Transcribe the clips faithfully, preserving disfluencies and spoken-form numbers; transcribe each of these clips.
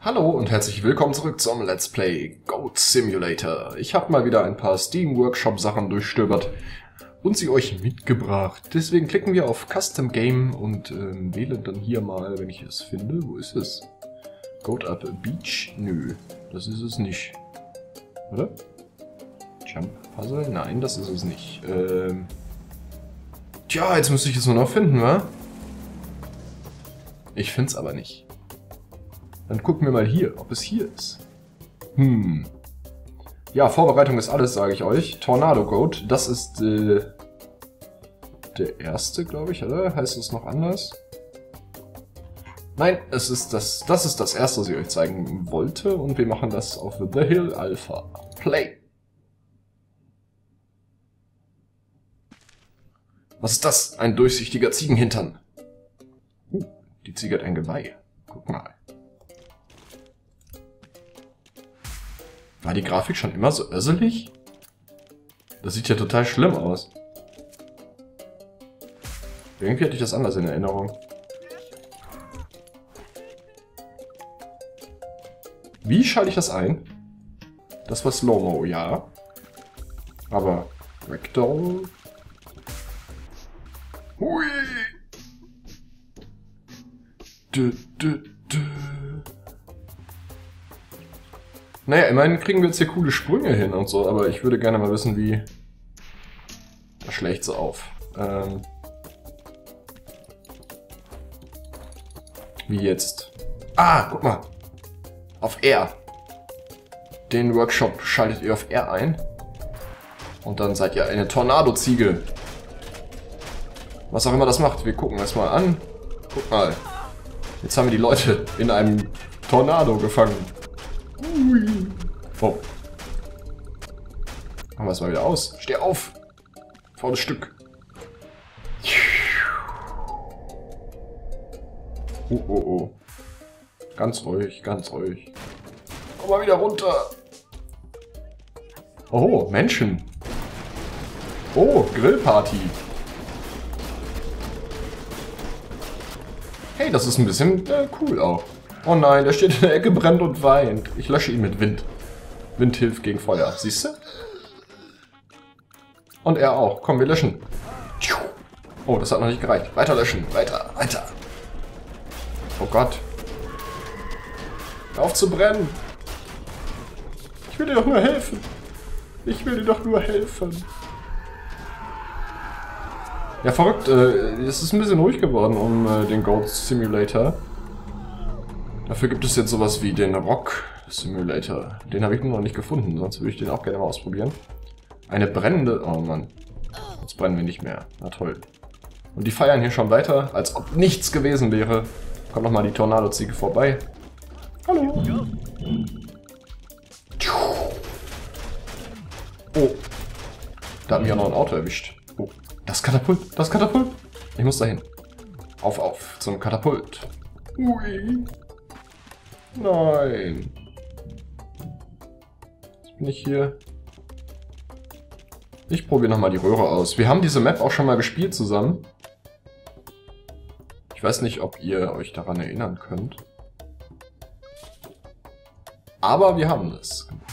Hallo und herzlich willkommen zurück zum Let's Play Goat Simulator. Ich habe mal wieder ein paar Steam Workshop Sachen durchstöbert und sie euch mitgebracht. Deswegen klicken wir auf Custom Game und ähm, wählen dann hier mal, wenn ich es finde, wo ist es? Goat Up Beach? Nö, das ist es nicht. Oder? Jump Puzzle? Nein, das ist es nicht. Ähm Tja, jetzt müsste ich es nur noch finden, wa? Ich finde es aber nicht. Dann gucken wir mal hier, ob es hier ist. Hm. Ja, Vorbereitung ist alles, sage ich euch. Tornado Goat, das ist äh, der erste, glaube ich, oder? Heißt es noch anders? Nein, es ist das, das ist das erste, was ich euch zeigen wollte. Und wir machen das auf The Hill Alpha. Play! Was ist das? Ein durchsichtiger Ziegenhintern. Uh, die Ziege hat ein Geweih. Guck mal. War die Grafik schon immer so össelig? Das sieht ja total schlimm aus. Irgendwie hatte ich das anders in Erinnerung. Wie schalte ich das ein? Das war Slow-Mo, ja. Aber Ragdoll... Hui! Dö, dö, dö. Naja, immerhin kriegen wir jetzt hier coole Sprünge hin und so, aber ich würde gerne mal wissen, wie... Das schlägt so auf. Ähm... Wie jetzt? Ah, guck mal! Auf R. Den Workshop schaltet ihr auf R ein. Und dann seid ihr eine Tornado-Ziege. Was auch immer das macht. Wir gucken das mal an. Guck mal. Jetzt haben wir die Leute in einem Tornado gefangen. Ui. Oh. Machen wir es mal wieder aus. Steh auf. Faules Stück. Oh, oh, oh. Ganz ruhig, ganz ruhig. Komm mal wieder runter. Oh, Menschen. Oh, Grillparty. Hey, das ist ein bisschen äh, cool auch. Oh nein, der steht in der Ecke, brennt und weint. Ich lösche ihn mit Wind. Wind hilft gegen Feuer, siehst du? Und er auch. Komm, wir löschen. Oh, das hat noch nicht gereicht. Weiter löschen, weiter, weiter. Oh Gott. Hör auf zu brennen. Ich will dir doch nur helfen. Ich will dir doch nur helfen. Ja, verrückt. Äh, es ist ein bisschen ruhig geworden um äh, den Goat Simulator. Dafür gibt es jetzt sowas wie den Rock Simulator. Den habe ich nur noch nicht gefunden, sonst würde ich den auch gerne mal ausprobieren. Eine brennende... Oh Mann. Jetzt brennen wir nicht mehr. Na toll. Und die feiern hier schon weiter, als ob nichts gewesen wäre. Kommt nochmal die Tornado-Ziege vorbei. Hallo. Oh. Da hat mich ja noch ein Auto erwischt. Oh. Das Katapult. Das Katapult. Ich muss dahin. Auf, auf. Zum Katapult. Ui. Nein. Jetzt bin ich hier. Ich probiere nochmal die Röhre aus. Wir haben diese Map auch schon mal gespielt zusammen. Ich weiß nicht, ob ihr euch daran erinnern könnt. Aber wir haben das gemacht.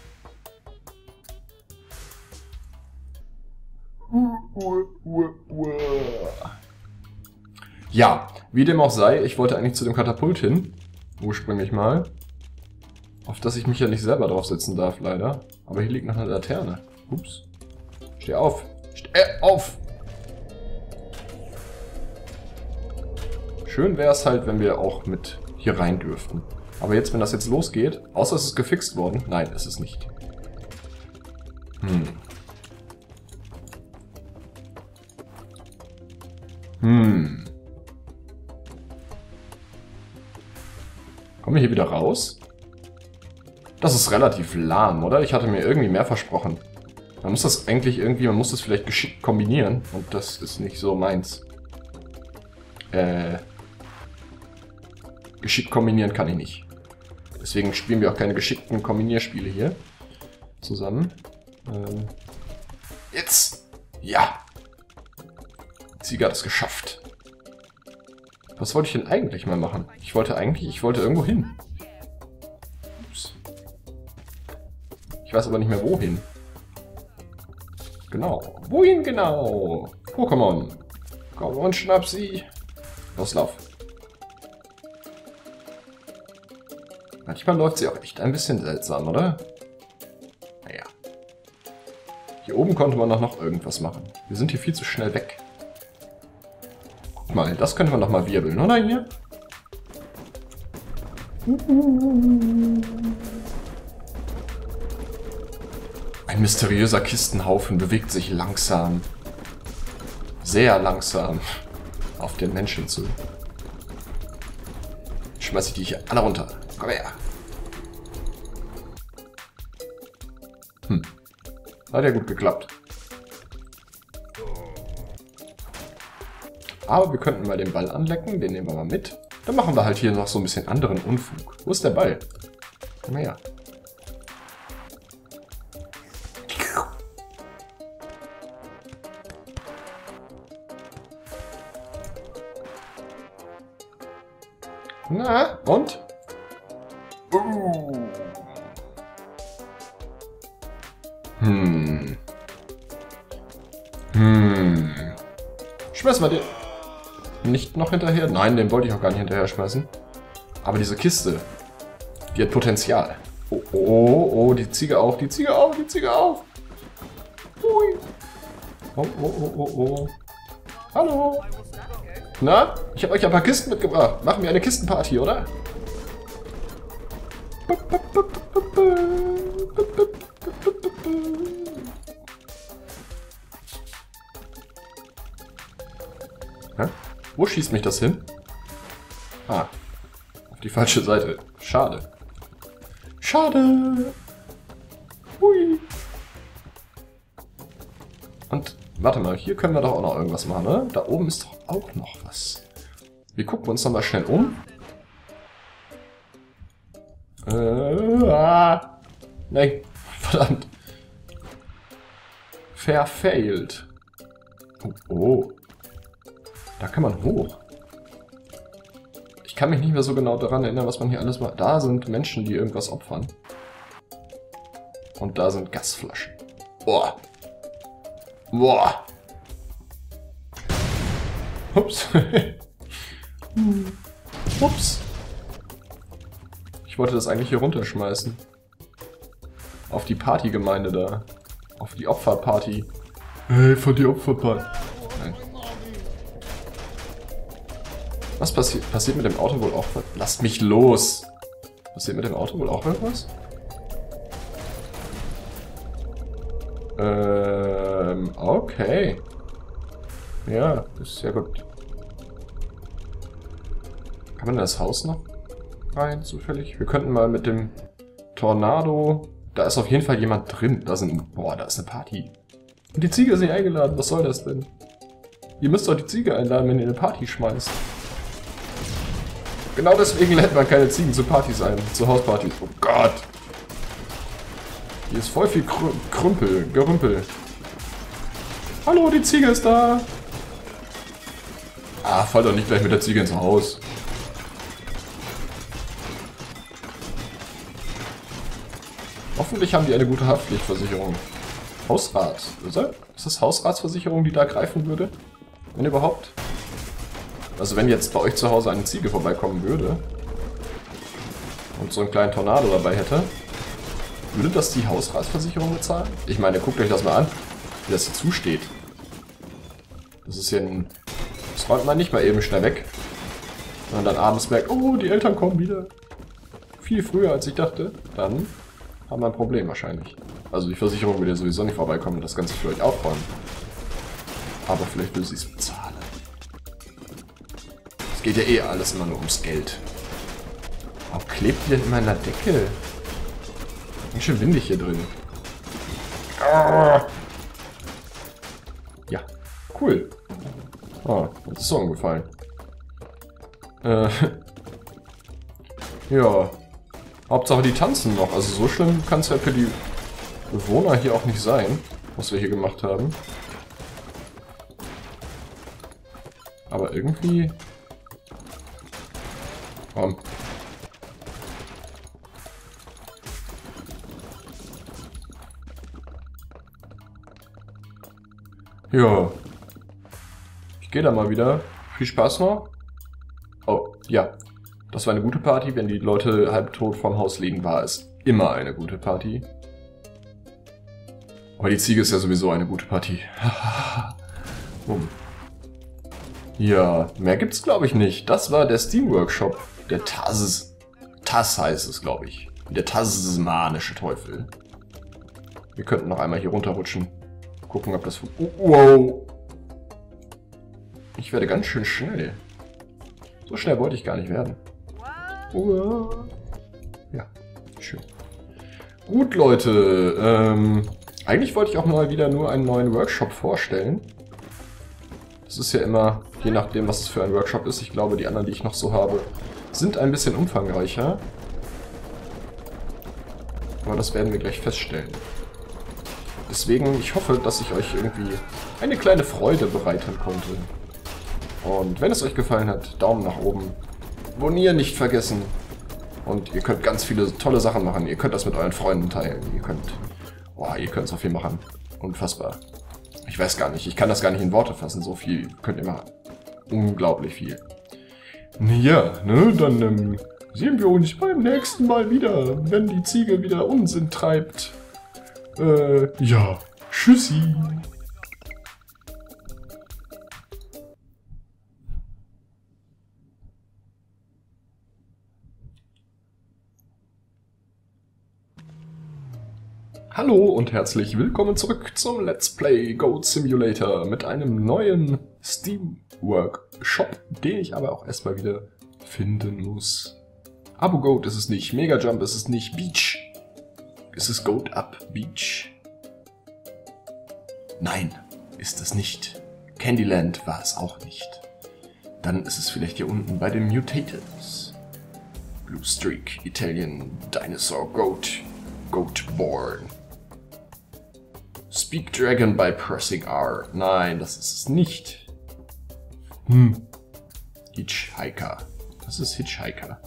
Ja, wie dem auch sei, ich wollte eigentlich zu dem Katapult hin. Ursprünglich mal. Auf das ich mich ja nicht selber draufsetzen darf, leider. Aber hier liegt noch eine Laterne. Ups. Steh auf. Steh auf! Schön wäre es halt, wenn wir auch mit hier rein dürften. Aber jetzt, wenn das jetzt losgeht, außer es ist gefixt worden. Nein, es ist nicht. Hm. Hm. Kommen wir hier wieder raus? Das ist relativ lahm, oder? Ich hatte mir irgendwie mehr versprochen. Man muss das eigentlich irgendwie, man muss das vielleicht geschickt kombinieren. Und das ist nicht so meins. Äh... Geschickt kombinieren kann ich nicht. Deswegen spielen wir auch keine geschickten Kombinierspiele hier. Zusammen. Ähm, jetzt! Ja! Die Ziege hat es geschafft. Was wollte ich denn eigentlich mal machen? Ich wollte eigentlich, ich wollte irgendwo hin. Ich weiß aber nicht mehr wohin. Genau. Wohin genau? Pokémon. Komm und schnapp sie. Los, lauf. Manchmal läuft sie auch echt ein bisschen seltsam, oder? Naja. Hier oben konnte man doch noch irgendwas machen. Wir sind hier viel zu schnell weg. Guck mal, das könnte man doch mal wirbeln, oder hier? Ein mysteriöser Kistenhaufen bewegt sich langsam. Sehr langsam. Auf den Menschen zu. Schmeiß ich die hier alle runter. Komm her. Hm. Hat ja gut geklappt. Aber wir könnten mal den Ball anlecken. Den nehmen wir mal mit. Dann machen wir halt hier noch so ein bisschen anderen Unfug. Wo ist der Ball? Komm her. Na, und? Uh. Hm. Hm. Schmeißen wir den nicht noch hinterher? Nein, den wollte ich auch gar nicht hinterher schmeißen. Aber diese Kiste, die hat Potenzial. Oh, oh, oh, oh, die Ziege auf, die Ziege auf, die Ziege auf. Hui. Oh, oh, oh, oh, oh. Hallo. Na, ich habe euch ein paar Kisten mitgebracht. Machen wir eine Kistenparty, oder? Hä? Wo schießt mich das hin? Ah, auf die falsche Seite. Schade. Schade. Hui. Und warte mal, hier können wir doch auch noch irgendwas machen, ne? Da oben ist doch auch noch was. Wir gucken uns noch mal schnell um. Äh, ah. Nein, verdammt. Verfailed. Oh, oh. Da kann man hoch. Ich kann mich nicht mehr so genau daran erinnern, was man hier alles macht. Da sind Menschen, die irgendwas opfern. Und da sind Gasflaschen. Boah. Boah. Ups. Ups. Ich wollte das eigentlich hier runterschmeißen. Auf die Partygemeinde da. Auf die Opferparty. Hey, von die Opferparty. Nein. Was passiert? Passiert mit dem Auto wohl auch was? Lasst mich los! Passiert mit dem Auto wohl auch irgendwas? Ähm, okay. Ja, das ist ja gut. Kann man in das Haus noch rein, zufällig? Wir könnten mal mit dem Tornado... Da ist auf jeden Fall jemand drin. Da sind... Boah, da ist eine Party. Und die Ziege ist nicht eingeladen. Was soll das denn? Ihr müsst doch die Ziege einladen, wenn ihr eine Party schmeißt. Genau deswegen lädt man keine Ziegen zu Partys ein. Zu Hauspartys. Oh Gott. Hier ist voll viel Krü Krümpel. Gerümpel. Hallo, die Ziege ist da. Ah, fall doch nicht gleich mit der Ziege ins Haus. Hoffentlich haben die eine gute Haftpflichtversicherung. Hausrat, oder? Ist das Hausratsversicherung, die da greifen würde? Wenn überhaupt? Also wenn jetzt bei euch zu Hause eine Ziege vorbeikommen würde und so einen kleinen Tornado dabei hätte, würde das die Hausratsversicherung bezahlen? Ich meine, guckt euch das mal an, wie das hier zusteht. Das ist hier ein... Das räumt man nicht mal eben schnell weg. Und dann abends merkt, oh, die Eltern kommen wieder. Viel früher als ich dachte. Dann haben wir ein Problem wahrscheinlich. Also die Versicherung will ja sowieso nicht vorbeikommen und das Ganze für euch aufräumen. Aber vielleicht will sie es bezahlen. Es geht ja eh alles immer nur ums Geld. Warum klebt die denn immer in der Decke? Ganz schön windig hier drin. Ja, cool. Oh, das ist so umgefallen. Äh, ja. Hauptsache die tanzen noch. Also so schlimm kann es ja für die Bewohner hier auch nicht sein, was wir hier gemacht haben. Aber irgendwie... Komm. Ja. Ich gehe da mal wieder. Viel Spaß noch. Oh, ja. Das war eine gute Party. Wenn die Leute halbtot vorm Haus liegen, war es immer eine gute Party. Aber die Ziege ist ja sowieso eine gute Partie. Bumm. Ja, mehr gibt's glaube ich nicht. Das war der Steam Workshop. Der Taz. Taz heißt es, glaube ich. Der tasmanische Teufel. Wir könnten noch einmal hier runterrutschen. Gucken, ob das... Oh, wow! Ich werde ganz schön schnell. So schnell wollte ich gar nicht werden. Wow. Ja, schön. Gut, Leute. Ähm, eigentlich wollte ich auch mal wieder nur einen neuen Workshop vorstellen. Das ist ja immer, je nachdem, was es für ein Workshop ist. Ich glaube, die anderen, die ich noch so habe, sind ein bisschen umfangreicher. Aber das werden wir gleich feststellen. Deswegen, ich hoffe, dass ich euch irgendwie eine kleine Freude bereiten konnte. Und wenn es euch gefallen hat, Daumen nach oben. Abonnieren nicht vergessen. Und ihr könnt ganz viele tolle Sachen machen. Ihr könnt das mit euren Freunden teilen. Ihr könnt... Boah, ihr könnt so viel machen. Unfassbar. Ich weiß gar nicht. Ich kann das gar nicht in Worte fassen. So viel könnt ihr machen. Unglaublich viel. Ja, ne, dann ähm, sehen wir uns beim nächsten Mal wieder, wenn die Ziege wieder Unsinn treibt. Äh, ja. Tschüssi. Hallo und herzlich willkommen zurück zum Let's Play Goat Simulator mit einem neuen Steam Workshop, den ich aber auch erstmal wieder finden muss. Abu Goat ist es nicht, Mega Jump ist es nicht, Beach. Ist es Goat Up Beach? Nein, ist es nicht. Candyland war es auch nicht. Dann ist es vielleicht hier unten bei den Mutators. Blue Streak, Italian, Dinosaur, Goat, Goatborn. Speak Dragon by pressing R. Nein, das ist es nicht. Hm. Hitchhiker. Was ist Hitchhiker?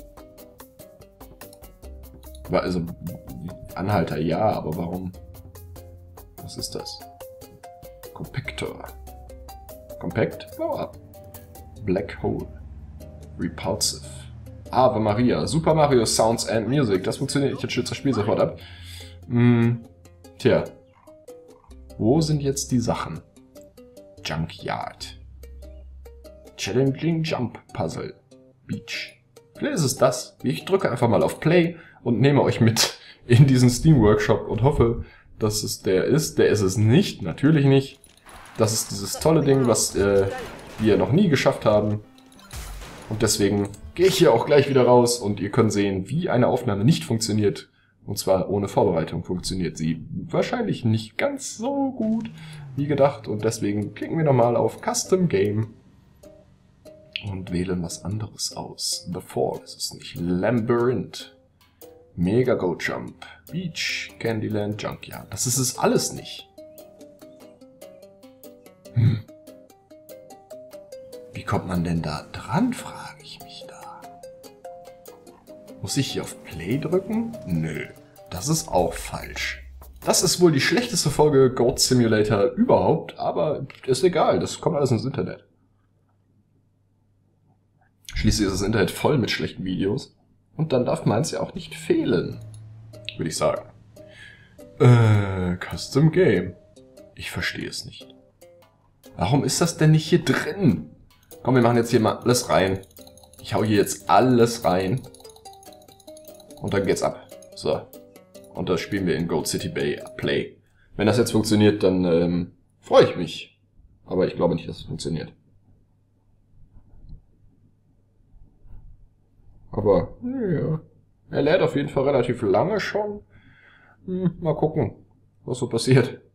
Also, Anhalter ja, aber warum? Was ist das? Compactor. Compact? Blow up. Black Hole. Repulsive. Ave Maria. Super Mario Sounds and Music. Das funktioniert. Ich stürze das Spiel sofort ab. Hm. Tja. Wo sind jetzt die Sachen? Junkyard. Challenging Jump Puzzle. Beach. Vielleicht ist es das. Ich drücke einfach mal auf Play und nehme euch mit in diesen Steam Workshop und hoffe, dass es der ist. Der ist es nicht. Natürlich nicht. Das ist dieses tolle Ding, was äh, wir noch nie geschafft haben. Und deswegen gehe ich hier auch gleich wieder raus und ihr könnt sehen, wie eine Aufnahme nicht funktioniert. Und zwar ohne Vorbereitung funktioniert sie wahrscheinlich nicht ganz so gut wie gedacht. Und deswegen klicken wir nochmal auf Custom Game und wählen was anderes aus. The Fall ist es nicht. Labyrinth. Mega Goat Jump. Beach. Candyland. Junkyard. Das ist es alles nicht. Hm. Wie kommt man denn da dran, frage ich mich da. Muss ich hier auf Play drücken? Nö. Das ist auch falsch. Das ist wohl die schlechteste Folge Goat Simulator überhaupt, aber ist egal, das kommt alles ins Internet. Schließlich ist das Internet voll mit schlechten Videos und dann darf meins ja auch nicht fehlen, würde ich sagen. Äh, Custom Game. Ich verstehe es nicht. Warum ist das denn nicht hier drin? Komm, wir machen jetzt hier mal alles rein. Ich hau hier jetzt alles rein. Und dann geht's ab. So. Und das spielen wir in Goat City Bay Play. Wenn das jetzt funktioniert, dann ähm, freue ich mich. Aber ich glaube nicht, dass es funktioniert. Aber, ja. Er lädt auf jeden Fall relativ lange schon. Hm, mal gucken, was so passiert.